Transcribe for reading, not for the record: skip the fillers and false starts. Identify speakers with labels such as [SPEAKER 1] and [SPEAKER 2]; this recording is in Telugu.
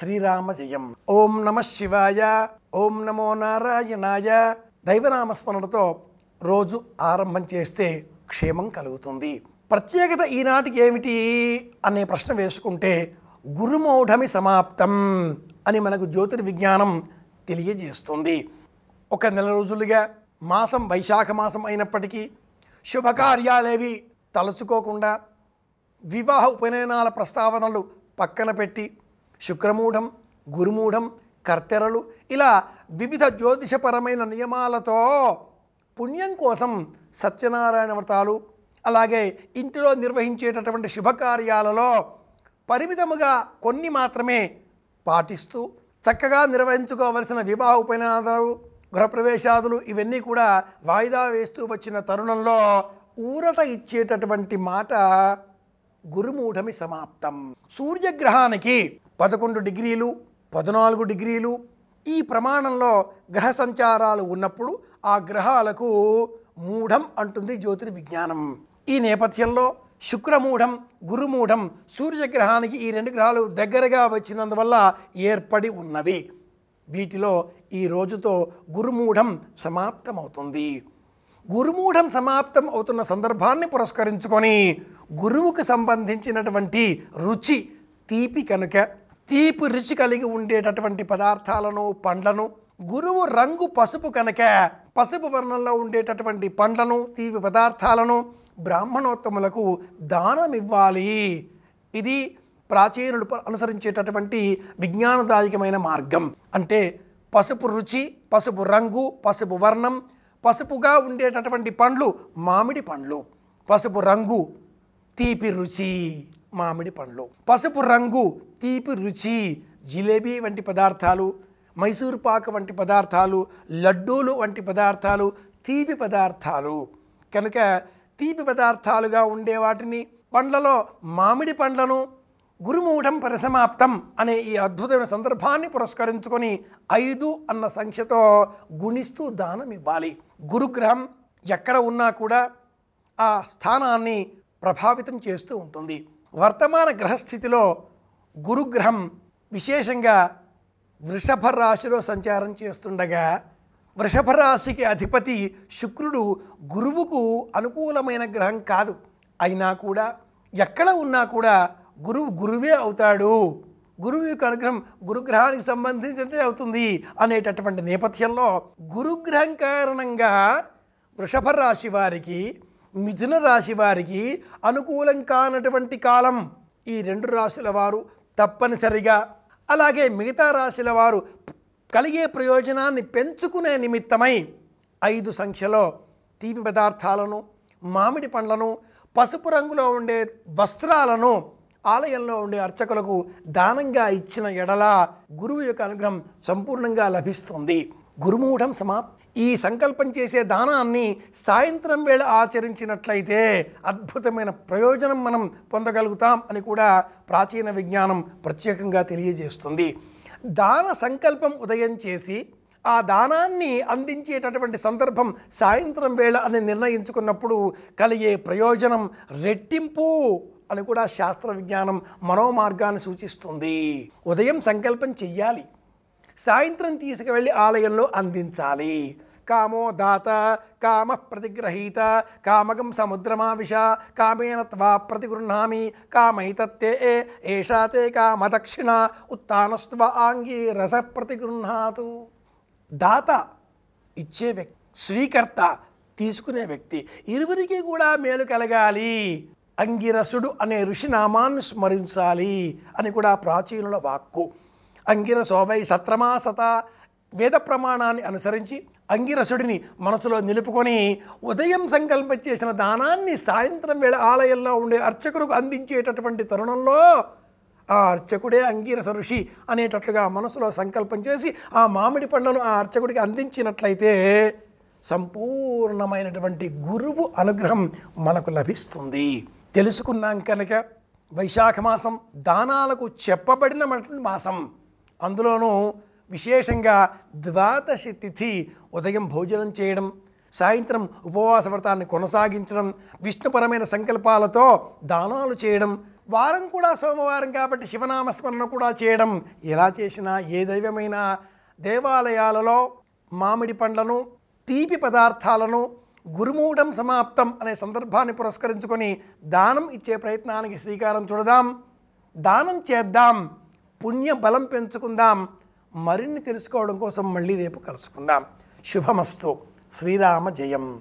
[SPEAKER 1] శ్రీరామ జయం. ఓం నమః శివాయ. ఓం నమో నారాయణాయ. దైవనామస్మరణతో రోజు ఆరంభం చేస్తే క్షేమం కలుగుతుంది. ప్రత్యేకత ఈనాటికి ఏమిటి అనే ప్రశ్న వేసుకుంటే గురుమౌఢమి సమాప్తం అని మనకు జ్యోతిర్విజ్ఞానం తెలియజేస్తుంది. ఒక నెల రోజులుగా మాసం వైశాఖ మాసం అయినప్పటికీ శుభకార్యాలేవి తలుచుకోకుండా వివాహ ఉపనయనాల ప్రస్తావనలు పక్కన పెట్టి శుక్రమూఢం, గురుమూఢం, కర్తెరలు ఇలా వివిధ జ్యోతిషపరమైన నియమాలతో పుణ్యం కోసం సత్యనారాయణ వ్రతాలు, అలాగే ఇంటిలో నిర్వహించేటటువంటి శుభకార్యాలలో పరిమితముగా కొన్ని మాత్రమే పాటిస్తూ చక్కగా నిర్వహించుకోవలసిన వివాహ ఉపనయనాలు, గృహప్రవేశాదులు ఇవన్నీ కూడా వాయిదా వేస్తూ వచ్చిన తరుణంలో ఊరట ఇచ్చేటటువంటి మాట గురుమూఢమి సమాప్తం. సూర్యగ్రహానికి 11 డిగ్రీలు 14 డిగ్రీలు ఈ ప్రమాణంలో గ్రహ సంచారాలు ఉన్నప్పుడు ఆ గ్రహాలకు మూఢం అంటుంది జ్యోతిర్విజ్ఞానం. ఈ నేపథ్యంలో శుక్రమూఢం, గురుమూఢం సూర్యగ్రహానికి ఈ 2 గ్రహాలు దగ్గరగా వచ్చినందువల్ల ఏర్పడి ఉన్నవి. వీటిలో ఈ రోజుతో గురుమూఢం సమాప్తమవుతుంది. గురుమూఢం సమాప్తం అవుతున్న సందర్భాన్ని పురస్కరించుకొని గురువుకు సంబంధించినటువంటి రుచి తీపి కనుక తీపి రుచి కలిగి ఉండేటటువంటి పదార్థాలను, పండ్లను, గురువు రంగు పసుపు కనుక పసుపు వర్ణంలో ఉండేటటువంటి పండ్లను, తీపి పదార్థాలను బ్రాహ్మణోత్తములకు దానం ఇవ్వాలి. ఇది ప్రాచీనులు అనుసరించేటటువంటి విజ్ఞానదాయకమైన మార్గం. అంటే పసుపు రుచి, పసుపు రంగు, పసుపు వర్ణం, పసుపుగా ఉండేటటువంటి పండ్లు మామిడి పండ్లు, పసుపు రంగు తీపి రుచి మామిడి పండ్లు, పసుపు రంగు తీపి రుచి జిలేబీ వంటి పదార్థాలు, మైసూరు పాకు వంటి పదార్థాలు, లడ్డూలు వంటి పదార్థాలు తీపి పదార్థాలు కనుక తీపి పదార్థాలుగా ఉండే వాటిని, పండ్లలో మామిడి పండ్లను గురుమూఢం పరిసమాప్తం అనే ఈ అద్భుతమైన సందర్భాన్ని పురస్కరించుకొని 5 అన్న సంఖ్యతో గుణిస్తూ దానం ఇవ్వాలి. గురుగ్రహం ఎక్కడ ఉన్నా కూడా ఆ స్థానాన్ని ప్రభావితం చేస్తూ ఉంటుంది. వర్తమాన గ్రహస్థితిలో గురుగ్రహం విశేషంగా వృషభ రాశిలో సంచారం చేస్తుండగా వృషభ రాశికి అధిపతి శుక్రుడు గురువుకు అనుకూలమైన గ్రహం కాదు. అయినా కూడా ఎక్కడ ఉన్నా కూడా గురువే అవుతాడు. గురువు యొక్క అనుగ్రహం గురుగ్రహానికి సంబంధించినదే అవుతుంది అనేటటువంటి నేపథ్యంలో గురుగ్రహం కారణంగా వృషభ రాశి వారికి, మిథున రాశి వారికి అనుకూలం కానటువంటి కాలం ఈ 2 రాశుల వారు తప్పనిసరిగా, అలాగే మిగతా రాశుల వారు కలిగే ప్రయోజనాన్ని పెంచుకునే నిమిత్తమై 5 సంఖ్యలో తీపి పదార్థాలను, మామిడి పండ్లను, పసుపు రంగులో ఉండే వస్త్రాలను ఆలయంలో ఉండే అర్చకులకు దానంగా ఇచ్చిన ఎడల గురువు యొక్క అనుగ్రహం సంపూర్ణంగా లభిస్తుంది. గురుమూఢం ఈ సంకల్పం చేసే దానాన్ని సాయంత్రం వేళ ఆచరించినట్లయితే అద్భుతమైన ప్రయోజనం మనం పొందగలుగుతాం అని కూడా ప్రాచీన విజ్ఞానం ప్రత్యేకంగా తెలియజేస్తుంది. దాన సంకల్పం ఉదయం చేసి ఆ దానాన్ని అందించేటటువంటి సందర్భం సాయంత్రం వేళ అని నిర్ణయించుకున్నప్పుడు కలిగే ప్రయోజనం రెట్టింపు అని కూడా శాస్త్ర విజ్ఞానం మనోమార్గాన్ని సూచిస్తుంది. ఉదయం సంకల్పం చెయ్యాలి, సాయంత్రం తీసుకువెళ్ళి ఆలయంలో అందించాలి. కామో దాత కామ ప్రతిగ్రహీత కామగం సముద్రమావిశ కామేన త్వా ప్రతిగృహ్ణామి కామైతత్తే ఏషాతే కామదక్షిణ ఉత్తానస్త్వ ఆంగీ రస ప్రతిగృహ్ణాతు. దాత ఇచ్చే వ్యక్తి, స్వీకర్త తీసుకునే వ్యక్తి, ఇరువురికి కూడా మేలు కలగాలి. అంగిరసుడు అనే ఋషినామాన్ని స్మరించాలి అని కూడా ప్రాచీనుల వాక్కు. అంగిరసోవై సత్రమాసత వేద ప్రమాణాన్ని అనుసరించి అంగిరసుడిని మనసులో నిలుపుకొని ఉదయం సంకల్పం చేసిన దానాన్ని సాయంత్రం వేళ ఆలయంలో ఉండే అర్చకులకు అందించేటటువంటి తరుణంలో ఆ అర్చకుడే అంగిరస ఋషి అనేటట్లుగా మనసులో సంకల్పం చేసి ఆ మామిడి పండ్లను ఆ అర్చకుడికి అందించినట్లయితే సంపూర్ణమైనటువంటి గురువు అనుగ్రహం మనకు లభిస్తుంది. తెలుసుకున్నాం కనుక వైశాఖ మాసం దానాలకు చెప్పబడిన మాసం. అందులోనూ విశేషంగా ద్వాదశి తిథి ఉదయం భోజనం చేయడం, సాయంత్రం ఉపవాస వ్రతాన్ని కొనసాగించడం, విష్ణుపరమైన సంకల్పాలతో దానాలు చేయడం, వారం కూడా సోమవారం కాబట్టి శివనామస్మరణ కూడా చేయడం. ఎలా చేసినా ఏ దైవమైనా దేవాలయాలలో మామిడి పండ్లను, తీపి పదార్థాలను గురుమూఢం సమాప్తం అనే సందర్భాన్ని పురస్కరించుకొని దానం ఇచ్చే ప్రయత్నానికి శ్రీకారం చుడదాం. దానం చేద్దాం, పుణ్య బలం పెంచుకుందాం. మరిన్ని తెలుసుకోవడం కోసం మళ్ళీ రేపు కలుసుకుందాం. శుభమస్తు. శ్రీరామ జయం.